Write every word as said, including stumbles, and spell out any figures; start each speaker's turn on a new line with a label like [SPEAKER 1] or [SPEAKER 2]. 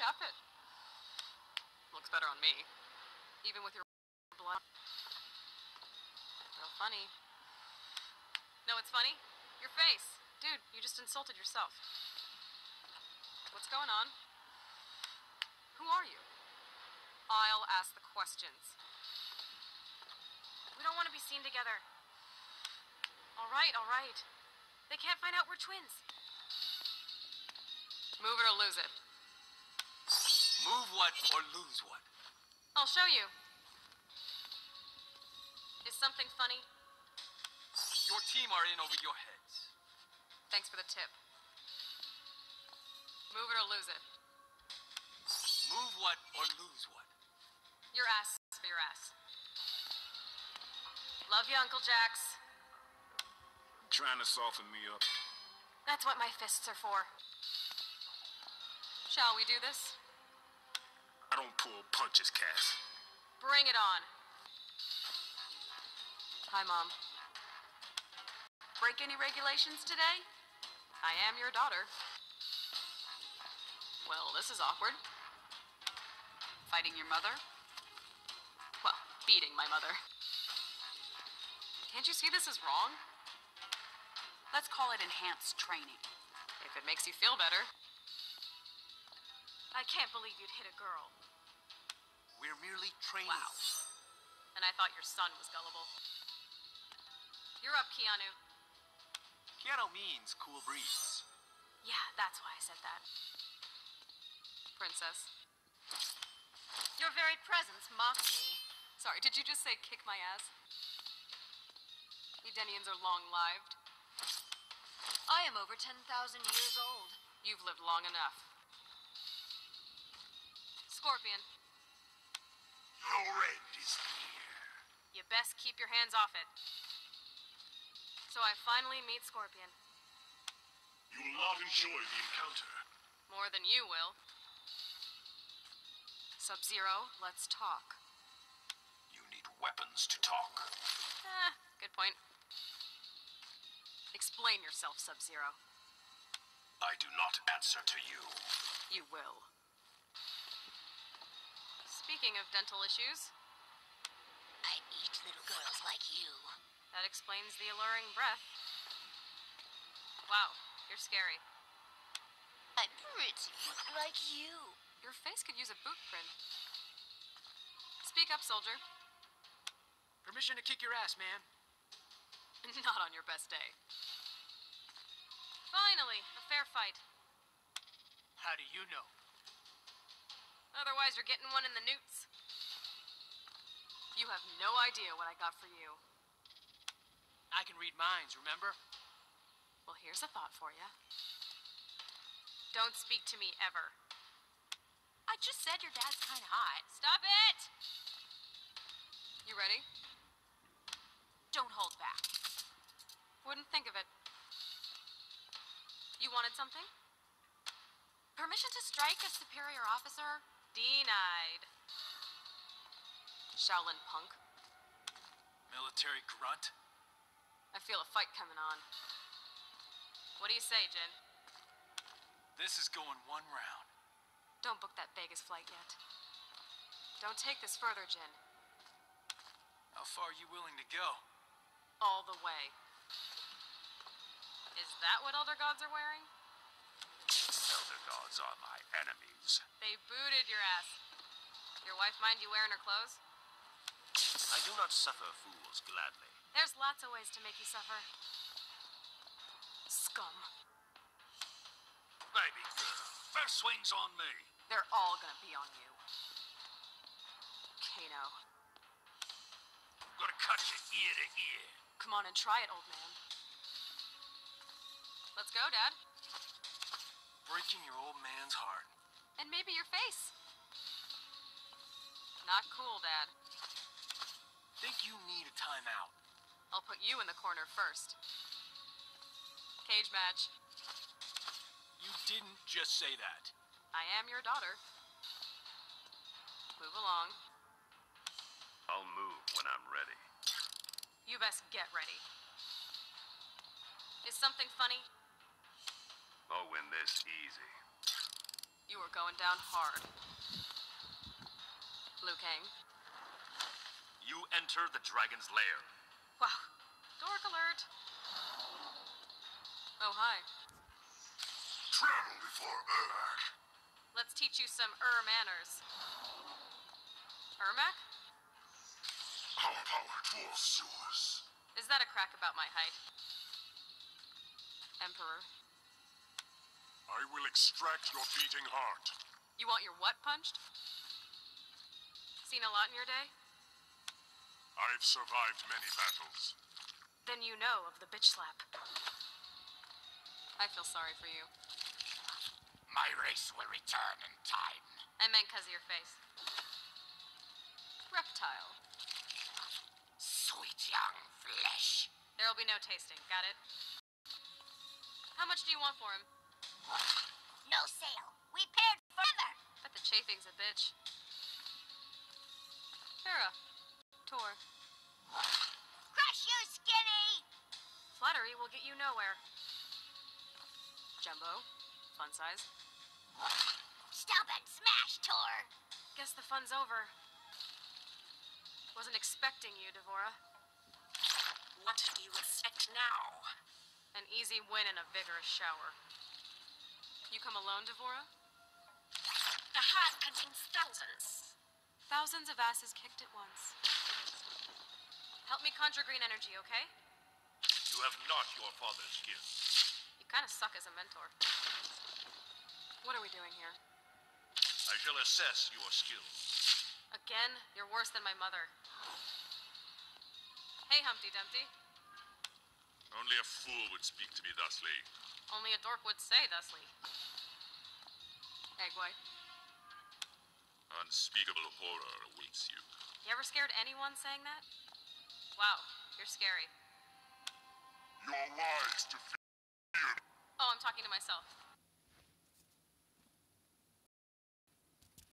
[SPEAKER 1] great outfit. Looks better on me. Even with your blood. Real funny. No, it's funny? Your face. Dude, you just insulted yourself. What's going on? Who are you? I'll ask the questions. We don't want to be seen together. All right, all right. They can't find out we're twins. Move it or lose it.
[SPEAKER 2] Move what or lose what?
[SPEAKER 1] I'll show you. Is something funny?
[SPEAKER 2] Your team are in over your heads.
[SPEAKER 1] Thanks for the tip. Move it or lose it.
[SPEAKER 2] Move what or lose what?
[SPEAKER 1] Your ass for your ass. Love you, Uncle Jax.
[SPEAKER 3] Trying to soften me up.
[SPEAKER 1] That's what my fists are for. Shall we do this?
[SPEAKER 3] I don't pull punches, Cass.
[SPEAKER 1] Bring it on. Hi, Mom. Break any regulations today? I am your daughter. Well, this is awkward. Fighting your mother? Well, beating my mother. Can't you see this is wrong?
[SPEAKER 4] Let's call it enhanced training.
[SPEAKER 1] If it makes you feel better. I can't believe you'd hit a girl.
[SPEAKER 2] We're merely trainees.
[SPEAKER 1] Wow. And I thought your son was gullible. You're up, Keanu.
[SPEAKER 2] Keanu means cool breeze.
[SPEAKER 1] Yeah, that's why I said that. Princess. Your very presence mocks me. Sorry, did you just say kick my ass? Edenians are long-lived. I am over ten thousand years old. You've lived long enough. Scorpion.
[SPEAKER 3] Your end is near.
[SPEAKER 1] You best keep your hands off it. So I finally meet Scorpion.
[SPEAKER 3] You will not enjoy the encounter.
[SPEAKER 1] More than you will. Sub-Zero, let's talk.
[SPEAKER 3] You need weapons to talk.
[SPEAKER 1] Eh, good point. Explain yourself, Sub-Zero.
[SPEAKER 3] I do not answer to you.
[SPEAKER 1] You will. Speaking of dental issues,
[SPEAKER 4] I eat little girls like you.
[SPEAKER 1] that explains the alluring breath. Wow, you're scary.
[SPEAKER 4] I'm pretty, like you.
[SPEAKER 1] Your face could use a boot print. Speak up, soldier.
[SPEAKER 5] Permission to kick your ass, man.
[SPEAKER 1] Not on your best day. Finally, a fair fight.
[SPEAKER 5] How do you know?
[SPEAKER 1] Otherwise, you're getting one in the newts. You have no idea what I got for you.
[SPEAKER 5] I can read minds, remember?
[SPEAKER 1] Well, here's a thought for you. Don't speak to me ever.
[SPEAKER 4] I just said your dad's kind of hot.
[SPEAKER 1] Stop it! You ready?
[SPEAKER 4] Don't hold back.
[SPEAKER 1] Wouldn't think of it. You wanted something?
[SPEAKER 4] Permission to strike a superior officer?
[SPEAKER 1] Denied. Shaolin punk.
[SPEAKER 5] Military grunt?
[SPEAKER 1] I feel a fight coming on. What do you say, Jin?
[SPEAKER 5] This is going one round.
[SPEAKER 1] Don't book that Vegas flight yet. Don't take this further, Jin.
[SPEAKER 5] How far are you willing to go?
[SPEAKER 1] All the way. Is that what Elder Gods are wearing?
[SPEAKER 3] Elder gods are my enemies.
[SPEAKER 1] They booted your ass. Your wife mind you wearing her clothes?
[SPEAKER 3] I do not suffer fools gladly.
[SPEAKER 1] There's lots of ways to make you suffer. Scum.
[SPEAKER 3] Baby girl, first swing's on me.
[SPEAKER 1] They're all gonna be on you. Kano.
[SPEAKER 3] I'm gonna cut you ear to ear.
[SPEAKER 1] Come on and try it, old man. Let's go, Dad.
[SPEAKER 5] Breaking your old man's heart.
[SPEAKER 1] And maybe your face. Not cool, Dad.
[SPEAKER 5] Think you need a timeout.
[SPEAKER 1] I'll put you in the corner first. Cage match.
[SPEAKER 5] You didn't just say that.
[SPEAKER 1] I am your daughter. Move along.
[SPEAKER 3] I'll move when I'm ready.
[SPEAKER 1] You best get ready. Is something funny?
[SPEAKER 3] I'll win this easy.
[SPEAKER 1] You You are going down hard. Liu Kang.
[SPEAKER 3] You enter the dragon's lair.
[SPEAKER 1] Wow. Dork alert. Oh, hi.
[SPEAKER 3] Travel before Ermac.
[SPEAKER 1] Let's teach you some Ur manners. Ermac?
[SPEAKER 3] Our power dwarfs yours.
[SPEAKER 1] Is that a crack about my height? Emperor.
[SPEAKER 3] I will extract your beating heart.
[SPEAKER 1] You want your what punched? Seen a lot in your day?
[SPEAKER 3] I've survived many battles.
[SPEAKER 1] Then you know of the bitch slap. I feel sorry for you.
[SPEAKER 3] My race will return in time.
[SPEAKER 1] I meant 'cause of your face. Reptile.
[SPEAKER 3] Sweet young flesh.
[SPEAKER 1] There'll be no tasting, got it? How much do you want for him?
[SPEAKER 4] No sale. We paired forever.
[SPEAKER 1] Bet the chafing's a bitch. Farah. Tor.
[SPEAKER 4] Crush you, skinny.
[SPEAKER 1] Flattery will get you nowhere. Jumbo. Fun size.
[SPEAKER 4] Stop and smash, Tor.
[SPEAKER 1] Guess the fun's over. Wasn't expecting you, Devora.
[SPEAKER 4] What do you expect now?
[SPEAKER 1] An easy win and a vigorous shower. You come alone, Devora?
[SPEAKER 4] The heart contains thousands.
[SPEAKER 1] Thousands of asses kicked at once. Help me conjure green energy, okay?
[SPEAKER 3] You have not your father's skill.
[SPEAKER 1] You kind of suck as a mentor. What are we doing here?
[SPEAKER 3] I shall assess your skill.
[SPEAKER 1] Again, you're worse than my mother. Hey, Humpty Dumpty.
[SPEAKER 3] Only a fool would speak to me thusly.
[SPEAKER 1] Only a dork would say thusly. Egg white.
[SPEAKER 3] Unspeakable horror awaits you.
[SPEAKER 1] You ever scared anyone saying that? Wow, you're scary.
[SPEAKER 3] You're wise to fear.
[SPEAKER 1] Oh, I'm talking to myself.